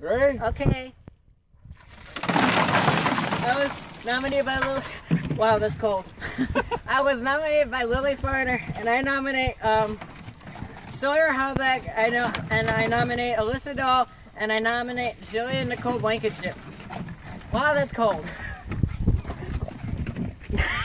Ready? Okay. I was nominated by Lily. Wow, that's cold. I was nominated by Lily Farner, and I nominate Sawyer Halbeck. And I nominate Alyssa Dahl, and I nominate Jillian Nicole Blankenship. Wow, that's cold.